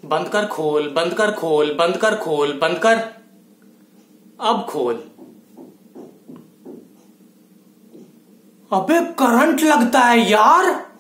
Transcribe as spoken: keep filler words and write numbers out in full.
बंद कर खोल, बंद कर खोल, बंद कर खोल, बंद कर। अब खोल। अबे करंट लगता है यार।